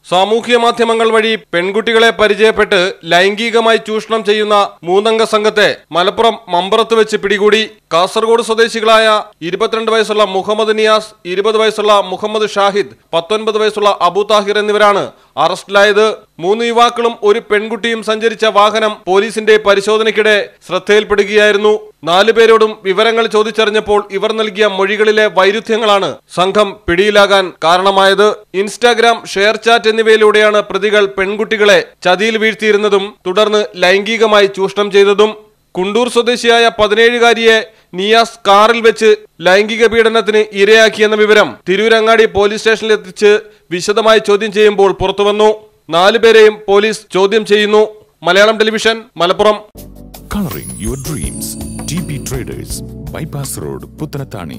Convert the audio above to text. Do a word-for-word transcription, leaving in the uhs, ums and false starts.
സാമൂഹ്യ മാധ്യമങ്ങൾ വഴി പെൺകുട്ടികളെ പരിചയപ്പെട്ട് ലൈംഗികമായി ചൂഷണം ചെയ്യുന്ന മൂന്നംഗ സംഘത്തെ മലപ്പുറം മമ്പറത്ത് വെച്ച് പിടികൂടി. കാസർഗോഡ് സ്വദേശികളായ ഇരുപത്തിരണ്ട് വയസ്സുള്ള മുഹമ്മദ് നിയാസ്, ഇരുപത് വയസ്സുള്ള മുഹമ്മദ് ഷാഹിദ്, പത്തൊൻപത് വയസ്സുള്ള അബു താഹിർ എന്നിവരാണ് അറസ്റ്റിലായത്. മൂന്ന് യുവാക്കളും ഒരു പെൺകുട്ടിയും സഞ്ചരിച്ച വാഹനം പോലീസിന്റെ പരിശോധനയ്ക്കിടെ ശ്രദ്ധയിൽപ്പെടുകയായിരുന്നു. നാലുപേരോടും വിവരങ്ങൾ ചോദിച്ചറിഞ്ഞപ്പോൾ ഇവർ നൽകിയ മൊഴികളിലെ വൈരുദ്ധ്യങ്ങളാണ് സംഘം പിടിയിലാകാൻ കാരണമായത്. ഇൻസ്റ്റാഗ്രാം, ഷെയർ ചാറ്റ് എന്നിവയിലൂടെയാണ് പ്രതികൾ പെൺകുട്ടികളെ ചതിയിൽ വീഴ്ത്തിയിരുന്നതും തുടർന്ന് ലൈംഗികമായി ചൂഷണം ചെയ്തതും. കുണ്ടൂർ സ്വദേശിയായ പതിനേഴുകാരിയെ നിയാസ് കാറിൽ വെച്ച് ലൈംഗിക പീഡനത്തിന് ഇരയാക്കിയെന്ന വിവരം തിരൂരങ്ങാടി പോലീസ് സ്റ്റേഷനിലെത്തിച്ച് വിശദമായി ചോദ്യം ചെയ്യുമ്പോൾ പുറത്തുവന്നു. നാലുപേരെയും പോലീസ് ചോദ്യം ചെയ്യുന്നു. Malayalam television, Malappuram. Coloring your dreams. T B Traders, Bypass Road, Puttanatani.